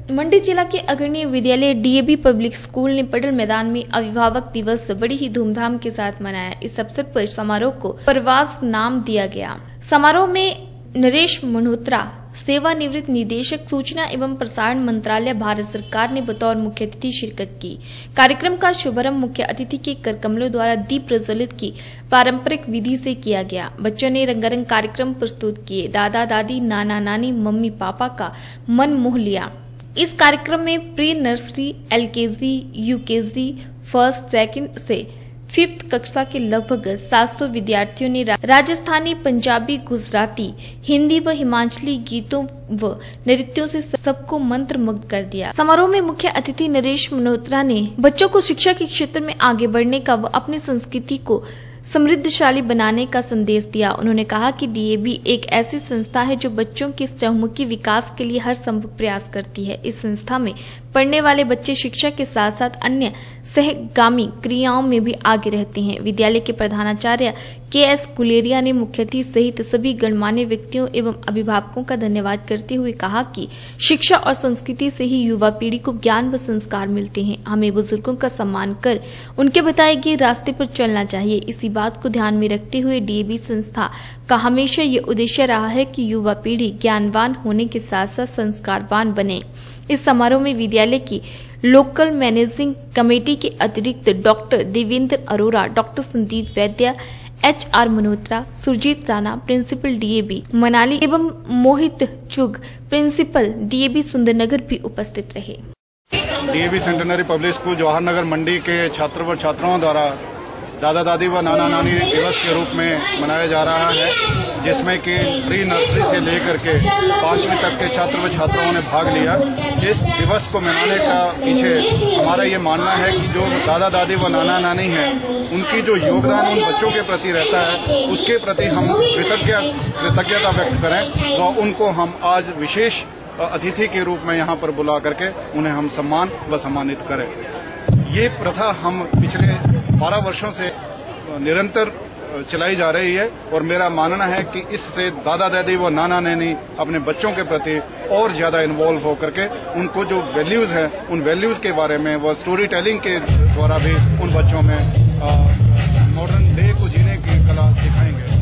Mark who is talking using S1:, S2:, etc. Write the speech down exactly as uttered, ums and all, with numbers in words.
S1: मंडी जिला के अग्रणी विद्यालय डीएवी पब्लिक स्कूल ने पटल मैदान में अभिभावक दिवस बड़ी ही धूमधाम के साथ मनाया। इस अवसर पर समारोह को प्रवास नाम दिया गया। समारोह में नरेश मल्होत्रा, सेवानिवृत्त निदेशक सूचना एवं प्रसारण मंत्रालय भारत सरकार ने बतौर मुख्य अतिथि शिरकत की। कार्यक्रम का शुभारंभ मुख्य अतिथि के करकमलों द्वारा दीप प्रज्वलित की पारंपरिक विधि से किया गया। बच्चों ने रंगारंग कार्यक्रम प्रस्तुत किए। दादा दादी, नाना नानी, मम्मी पापा का मन मोह लिया। इस कार्यक्रम में pre nursery, LKG, UKG, first, second से फिफ्थ कक्षा के लगभग सात सौ विद्यार्थियों ने राजस्थानी, पंजाबी, गुजराती, हिंदी व हिमाचली गीतों व नृत्यों से सबको मंत्रमुग्ध कर दिया। समारोह में मुख्य अतिथि नरेश मल्होत्रा ने बच्चों को शिक्षा के क्षेत्र में आगे बढ़ने का व अपनी संस्कृति को समृद्धशाली बनाने का संदेश दिया। उन्होंने कहा कि डीएवी एक ऐसी संस्था है जो बच्चों के चहुमुखी विकास के लिए हर संभव प्रयास करती है। इस संस्था में पढ़ने वाले बच्चे शिक्षा के साथ साथ अन्य सहगामी क्रियाओं में भी आगे रहते हैं। विद्यालय के प्रधानाचार्य के एस गुलेरिया ने मुख्य अतिथि सहित सभी गणमान्य व्यक्तियों एवं अभिभावकों का धन्यवाद करते हुए कहा कि शिक्षा और संस्कृति से ही युवा पीढ़ी को ज्ञान व संस्कार मिलते हैं। हमें बुजुर्गों का सम्मान कर उनके बताए गए रास्ते पर चलना चाहिए। इसी बात को ध्यान में रखते हुए डीएवी संस्था का हमेशा ये उद्देश्य रहा है कि युवा पीढ़ी ज्ञानवान होने के साथ साथ संस्कारवान बने। इस समारोह में विद्यालय की लोकल मैनेजिंग कमेटी के अतिरिक्त doctor Devendra Arora, doctor Sandeep Vaidya, H R Malhotra, Surjit Rana, principal DAV Manali एवं मोहित चुग, प्रिंसिपल डीएवी सुंदरनगर भी उपस्थित रहे।
S2: DAV centenary public school Jawahar Nagar Mandi के छात्र व छात्राओं द्वारा दादा दादी व नाना नानी दिवस के रूप में मनाया जा रहा है, जिसमें कि प्री नर्सरी से लेकर के पांचवीं तक के छात्र व छात्राओं ने भाग लिया। इस दिवस को मनाने का पीछे हमारा ये मानना है कि जो दादा दादी व नाना नानी हैं, उनकी जो योगदान उन बच्चों के प्रति रहता है, उसके प्रति हम कृतज्ञ कृतज्ञता व्यक्त करें। तो उनको हम आज विशेष अतिथि के रूप में यहाँ पर बुला करके उन्हें हम सम्मान व सम्मानित करें। ये प्रथा हम पिछले बारह वर्षों से निरंतर चलाई जा रही है और मेरा मानना है कि इससे दादा दादी व नाना नानी अपने बच्चों के प्रति और ज्यादा इन्वॉल्व होकर के उनको जो वैल्यूज हैं, उन वैल्यूज के बारे में व स्टोरी टेलिंग के द्वारा भी उन बच्चों में मॉडर्न डे को जीने की कला सिखाएंगे।